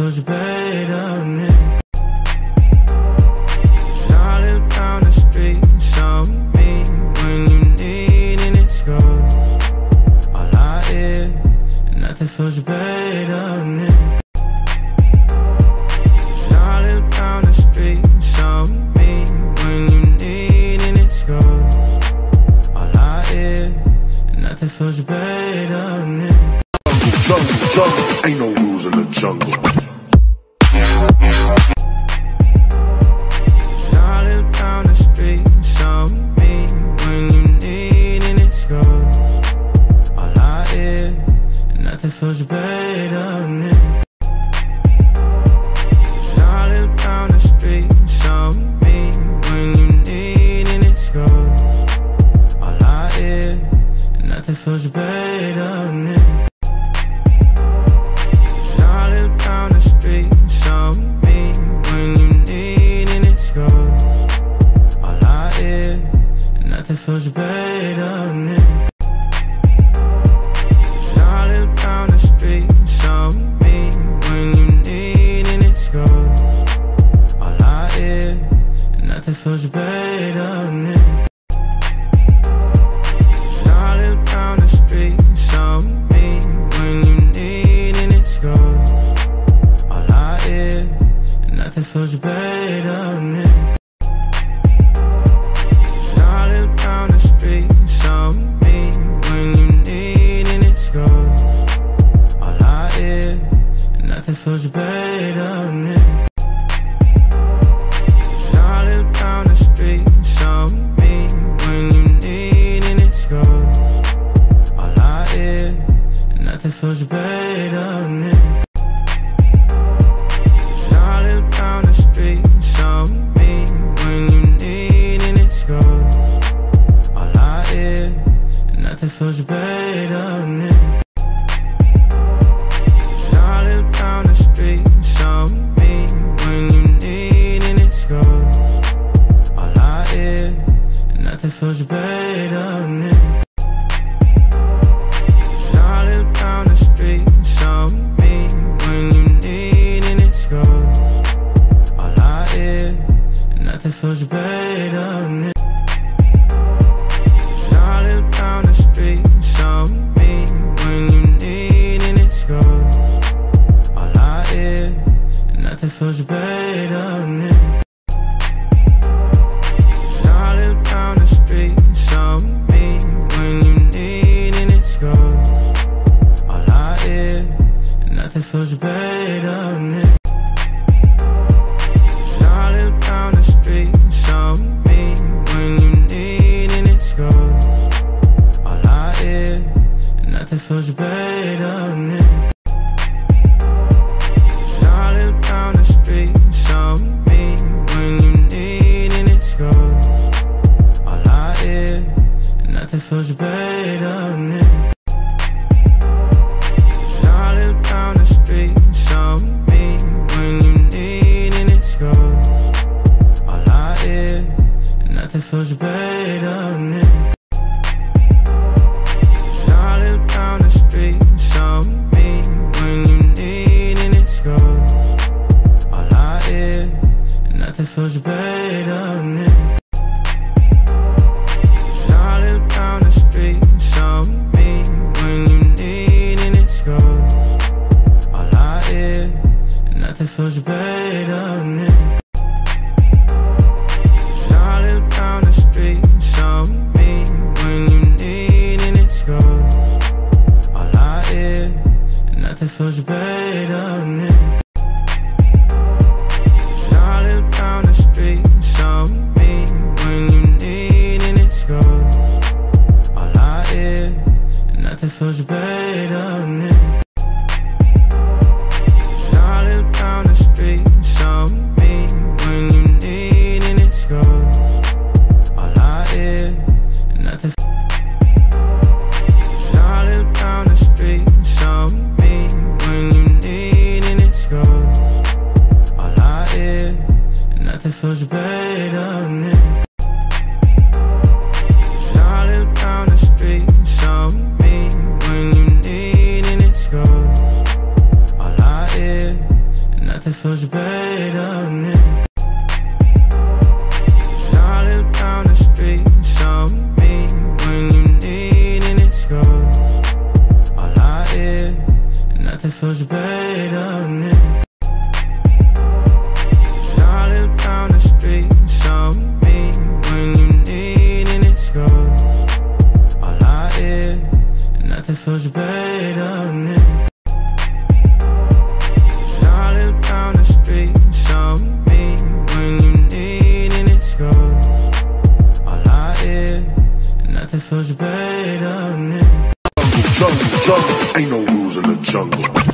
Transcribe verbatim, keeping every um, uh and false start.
feels better than it. I live down the street, so me when you need and it's yours. All I is, and nothing feels better than it. I live down the street, so me when you need and it's yours. All I is, and nothing feels better than it. Jungle, jungle, ain't no rules in the jungle. I live down the street, so me when you need and it's yours. All I is, and nothing feels better than it. I live down the street, so me when you need and it's yours. All I is, and nothing feels better than it. I live down the street, so me when you need and it's yours. All I is, and nothing feels better than it. I live down the street, so me when you need and it's yours. All I is, and nothing feels better than it. I live down the street, so me when you need and it's yours. All I is, and nothing feels better than it. I live down the street, so me when you need and it's yours. All I is, and nothing feels better than it. I live down the street, so me when you need and it's yours. All I is, and nothing feels better than it. I live down the street, so me when you need and it's yours. All I is, and nothing feels better than it. I live down the street, so me when you need and it's yours. All I is, and nothing feels better than it. I live down the street, so me when you need and it's yours. All I is, and nothing feels better than it. I live down the street, so me when you need and it's yours. All I is, and nothing feels better than it. I live down the street, so me when you need and it's yours. All I is, and nothing feels better than it. I live down the street, so me when you need and it's yours. All I is, and nothing feels better than it. I live down the street, so me when you need and it's yours. All I is, and nothing feels better than it. I live down the street, so me when you need and it's yours. All I is, and nothing feels better than it. I live down the street, so me when you need and it's yours. All I is, and nothing feels better than it. I live down the street, so me when you need and it's yours. All I is, and nothing feels better than it. I live down the street, so me when you need and it's yours. All I is, and nothing feels better than it. I live down the street, so me when you need and it's yours. All I is, and nothing feels better than it. I live down the street, so me when you need and it's yours. All I is, and nothing. I live down the street, so me when you need and it's yours. All I is, and nothing feels better than it. I live down the street, so me when you need and it's yours. nothing feels better than it. Cause I live down the street, so you meet when you need and it's yours. All I is, and nothing feels better than it. Cause I live down the street, so you meet when you need and it's yours. All I is, and nothing feels better than it. Jungle, jungle, ain't no rules in the jungle.